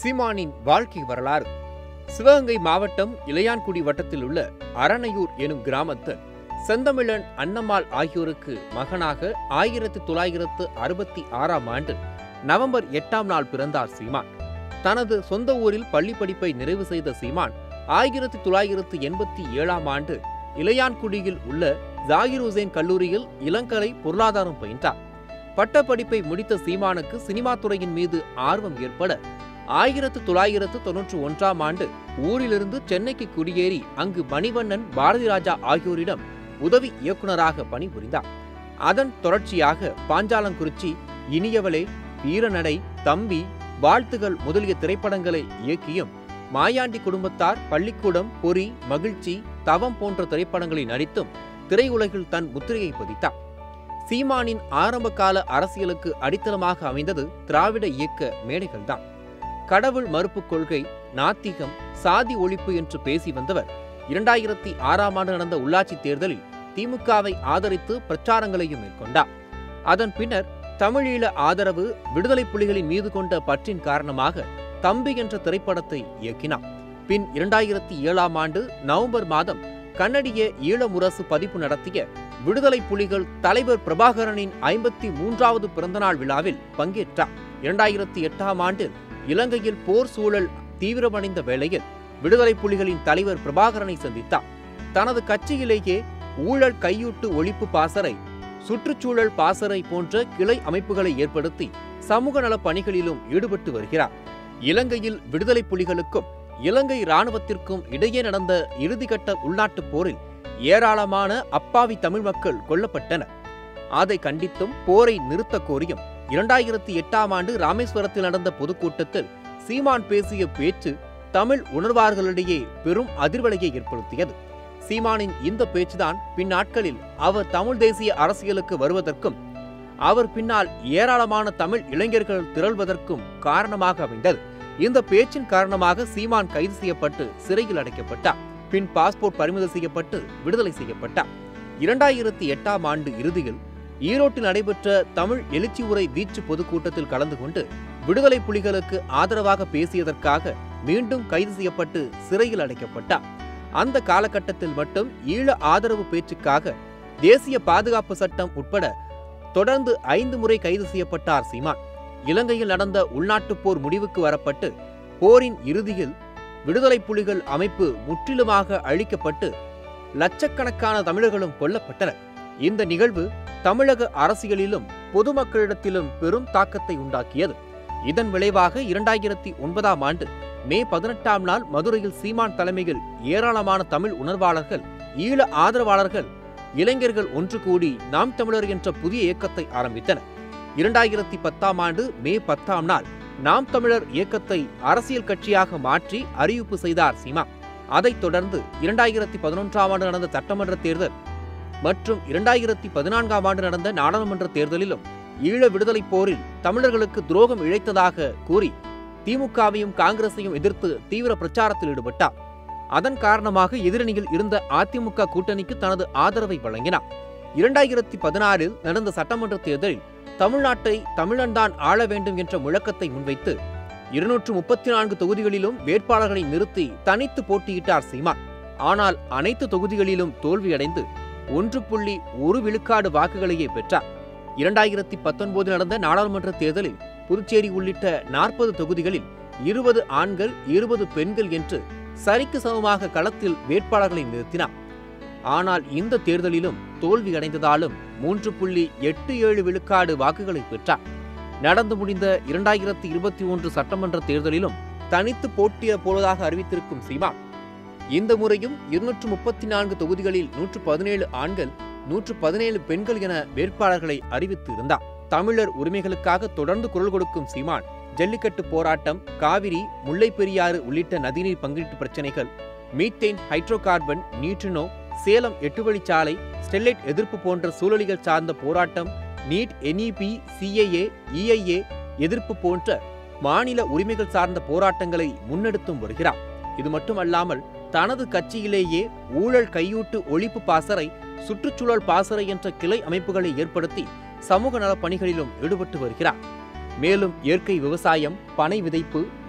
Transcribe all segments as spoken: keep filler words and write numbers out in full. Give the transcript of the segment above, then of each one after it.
சீமானின் வாழ்க்கை வரலாறு. சிவகங்கை மாவட்டம் இளையான்குடி வட்டத்தில் உள்ள அரணையூர் எனும் கிராமத்தில் செந்தமிழன் அன்னம்மாள் ஆகியோருக்கு மகனாக ஆயிரத்தி தொள்ளாயிரத்து அறுபத்தி ஆறாம் ஆண்டு நவம்பர் எட்டாம் நாள் பிறந்தார் சீமான். தனது சொந்த ஊரில் பள்ளி படிப்பை நிறைவு செய்த சீமான் ஆயிரத்தி தொள்ளாயிரத்து எண்பத்தி ஏழாம் ஆண்டு இளையான்குடியில் உள்ள ஜாகிர் ஹுசேன் கல்லூரியில் இளங்கலை பொருளாதாரம் பயின்றார். பட்டப்படிப்பை முடித்த சீமானுக்கு சினிமா துறையின் மீது ஆர்வம் ஏற்பட ஆயிரத்து தொள்ளாயிரத்து தொன்னூற்றி ஒன்றாம் ஆண்டு ஊரிலிருந்து சென்னைக்கு குடியேறி அங்கு மணிவண்ணன், பாரதி ராஜா ஆகியோரிடம் உதவி இயக்குநராக பணிபுரிந்தார். அதன் தொடர்ச்சியாக பாஞ்சாலங்குறிச்சி, இனியவளே, வீரநடை, தம்பி, வாழ்த்துகள் முதலிய திரைப்படங்களை இயக்கியும் மாயாண்டி குடும்பத்தார், பள்ளிக்கூடம், பொறி, மகிழ்ச்சி, தவம் போன்ற திரைப்படங்களில் நடித்தும் திரையுலகில் தன் முத்திரையை பதித்தார். சீமானின் ஆரம்பகால அரசியலுக்கு அடித்தளமாக அமைந்தது திராவிட இயக்க மேடைகள்தான். கடவுள் மறுப்பு கொள்கை, நாத்திகம், சாதி ஒழிப்பு என்று பேசி வந்தவர் இரண்டாயிரத்தி ஆறாம் ஆண்டு நடந்த உள்ளாட்சி தேர்தலில் திமுகவை ஆதரித்து பிரச்சாரங்களையும் மேற்கொண்டார். அதன் பின்னர் தமிழீழ ஆதரவு, விடுதலை புலிகளின் மீது கொண்ட பற்றின் காரணமாக தம்பி என்ற திரைப்படத்தை இயக்கினார். பின் இரண்டாயிரத்தி ஏழாம் ஆண்டு நவம்பர் மாதம் கன்னடிய ஈழமுரசு பதிப்பு நடத்திய விடுதலை புலிகள் தலைவர் பிரபாகரனின் ஐம்பத்தி மூன்றாவது பிறந்தநாள் விழாவில் பங்கேற்றார். இரண்டாயிரத்தி எட்டாம் ஆண்டில் இலங்கையில் போர் சூழல் தீவிரமடைந்த வேளையில் விடுதலை புலிகளின் தலைவர் பிரபாகரனை சந்தித்தார். தனது கட்சியிலேயே ஊழல் கையூட்டு ஒழிப்பு பாசறை, சுற்றுச்சூழல் பாசறை போன்ற கிளை அமைப்புகளை ஏற்படுத்தி சமூக நலப் பணிகளிலும் ஈடுபட்டு வருகிறார். இலங்கையில் விடுதலை புலிகளுக்கும் இலங்கை இராணுவத்திற்கும் இடையே நடந்த இறுதிக்கட்ட உள்நாட்டுப் போரில் ஏராளமான அப்பாவி தமிழ் மக்கள் கொல்லப்பட்டனர். அதை கண்டித்தும் போரை நிறுத்த கோரியும் இரண்டாயிரத்தி எட்டாம் ஆண்டு ராமேஸ்வரத்தில் நடந்த பொதுக்கூட்டத்தில் சீமான் பேசிய பேச்சு தமிழ் உணர்வார்களிடையே பெரும் அதிர்வலையை ஏற்படுத்தியது. சீமானின் இந்த பேச்சுதான் பின்னாட்களில் அவர் தமிழ் தேசிய அரசியலுக்கு வருவதற்கும் அவர் பின்னால் ஏராளமான தமிழ் இளைஞர்கள் திரள்வதற்கும் காரணமாக அமைந்தது. இந்த பேச்சின் காரணமாக சீமான் கைது செய்யப்பட்டு சிறையில் அடைக்கப்பட்டார். பின் பாஸ்போர்ட் பறிமுதல் செய்யப்பட்டு விடுதலை செய்யப்பட்டார். இரண்டாயிரத்தி எட்டாம் ஆண்டு இறுதியில் ஈரோட்டில் நடைபெற்ற தமிழ் எழுச்சி உரை வீச்சு பொதுக்கூட்டத்தில் கலந்து கொண்டு விடுதலை புலிகளுக்கு ஆதரவாக பேசியதற்காக மீண்டும் கைது செய்யப்பட்டு சிறையில் அடைக்கப்பட்டார். அந்த காலகட்டத்தில் மட்டும் ஈழ ஆதரவு பேச்சுக்காக தேசிய பாதுகாப்பு சட்டம் உட்பட தொடர்ந்து ஐந்து முறை கைது செய்யப்பட்டார் சீமான். இலங்கையில் நடந்த உள்நாட்டுப் போர் முடிவுக்கு வரப்பட்டு போரின் இறுதியில் விடுதலை புலிகள் அமைப்பு முற்றிலுமாக அழிக்கப்பட்டு லட்சக்கணக்கான தமிழர்களும் கொல்லப்பட்டனர். இந்த நிகழ்வு தமிழக அரசியலிலும் பொதுமக்களிடத்திலும் பெரும் தாக்கத்தை உண்டாக்கியது. இதன் விளைவாக இரண்டாயிரத்தி ஒன்பதாம் ஆண்டு மே பதினெட்டாம் நாள் மதுரையில் சீமான் தலைமையில் ஏராளமான தமிழ் உணர்வாளர்கள், ஈழ ஆதரவாளர்கள், இளைஞர்கள் ஒன்று கூடி நாம் தமிழர் என்ற புதிய இயக்கத்தை ஆரம்பித்தனர். இரண்டாயிரத்தி பத்தாம் ஆண்டு மே பத்தாம் நாள் நாம் தமிழர் இயக்கத்தை அரசியல் கட்சியாக மாற்றி அறிவிப்பு செய்தார் சீமான். அதைத் தொடர்ந்து இரண்டாயிரத்தி பதினொன்றாம் ஆண்டு நடந்த சட்டமன்ற தேர்தல் மற்றும் இரண்டாயிரத்தி பதினான்காம் ஆண்டு நடந்த நாடாளுமன்ற தேர்தலிலும் ஈழ விடுதலை போரில் தமிழர்களுக்கு துரோகம் இழைத்ததாக கூறி திமுகவையும் காங்கிரஸையும் எதிர்த்து தீவிர பிரச்சாரத்தில் ஈடுபட்டார். அதன் காரணமாக எதிரணியில் இருந்த அதிமுக கூட்டணிக்கு தனது ஆதரவை வழங்கினார். இரண்டாயிரத்தி பதினாறில் நடந்த சட்டமன்ற தேர்தலில் தமிழ்நாட்டை தமிழன்தான் ஆள வேண்டும் என்ற முழக்கத்தை முன்வைத்து இருநூற்று முப்பத்தி நான்கு தொகுதிகளிலும் வேட்பாளர்களை நிறுத்தி தனித்து போட்டியிட்டார் சீமான். ஆனால் அனைத்து தொகுதிகளிலும் தோல்வியடைந்து ஒன்று புள்ளி ஒரு விழுக்காடு வாக்குகளையே பெற்றார். இரண்டாயிரத்தி பத்தொன்பதில் நடந்த நாடாளுமன்ற தேர்தலில் புதுச்சேரி உள்ளிட்ட நாற்பது தொகுதிகளில் இருபது ஆண்கள், இருபது பெண்கள் என்று சரிக்கு சமமாக களத்தில் வேட்பாளர்களை நிறுத்தினார். ஆனால் இந்த தேர்தலிலும் தோல்வியடைந்ததாலும் மூன்று புள்ளி எட்டு ஏழு விழுக்காடு வாக்குகளை பெற்றார். நடந்து முடிந்த இரண்டாயிரத்தி இருபத்தி ஒன்று சட்டமன்ற தேர்தலிலும் தனித்து போட்டியிட போவதாக அறிவித்திருக்கும் சீமான் இந்த முறையும் இருநூற்று முப்பத்தி நான்கு தொகுதிகளில் நூற்று பதினேழு ஆண்கள், நூற்று பதினேழு பெண்கள் என வேட்பாளர்களை அறிவித்து இருந்தார். தமிழர் உரிமைகளுக்காக தொடர்ந்து குரல் கொடுக்கும் சீமான் ஜல்லிக்கட்டு போராட்டம், காவிரி, முல்லை பெரியாறு உள்ளிட்ட நதிநீர் பங்கீட்டு பிரச்சினைகள், methane, hydrocarbon, neutrino, Salem எட்டு வழிச்சாலை, ஸ்டெர்லைட் எதிர்ப்பு போன்ற சூழலியல் சார்ந்த போராட்டம், நீட், என்இபி, சிஏஏ, இஐஏ எதிர்ப்பு போன்ற மாநில உரிமைகள் சார்ந்த போராட்டங்களை முன்னெடுத்தும் வருகிறார். இது மட்டுமல்லாமல் தனது கட்சியிலேயே ஊழல் கையூட்டு ஒழிப்பு பாசறை, சுற்றுச்சூழல் பாசறை என்ற கிளை அமைப்புகளை ஏற்படுத்தி சமூக நலப் பணிகளிலும் ஈடுபட்டு வருகிறார். மேலும் இயற்கை விவசாயம், பனை விதைப்பு,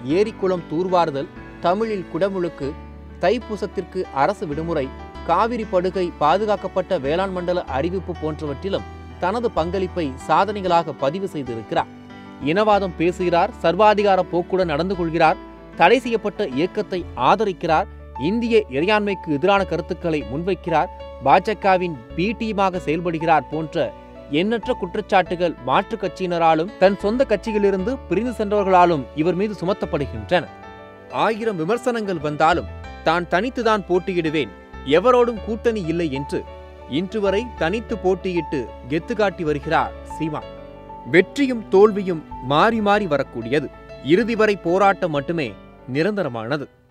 ஏரிக்குளம் தூர்வாறுதல், தமிழில் குடமுழுக்கு, தைப்பூசத்திற்கு அரசு விடுமுறை, காவிரி படுகை பாதுகாக்கப்பட்ட வேளாண் மண்டல அறிவிப்பு போன்றவற்றிலும் தனது பங்களிப்பை சாதனைகளாக பதிவு செய்திருக்கிறார். இனவாதம் பேசுகிறார், சர்வாதிகார போக்குடன் நடந்து கொள்கிறார், தடை செய்யப்பட்ட இயக்கத்தை ஆதரிக்கிறார், இந்திய இறையாண்மைக்கு எதிரான கருத்துக்களை முன்வைக்கிறார், பாஜகவின் பி டீமாக செயல்படுகிறார் போன்ற எண்ணற்ற குற்றச்சாட்டுகள் மாற்றுக் கட்சியினராலும் தன் சொந்த கட்சியிலிருந்து பிரிந்து சென்றவர்களாலும் இவர் மீது சுமத்தப்படுகின்றன. ஆயிரம் விமர்சனங்கள் வந்தாலும் தான் தனித்துதான் போட்டியிடுவேன், எவரோடும் கூட்டணி இல்லை என்று இன்று வரை தனித்து போட்டியிட்டு கெத்து காட்டி வருகிறார் சீமான். வெற்றியும் தோல்வியும் மாறி மாறி வரக்கூடியது. இறுதி வரை போராட்டம் மட்டுமே நிரந்தரமானது.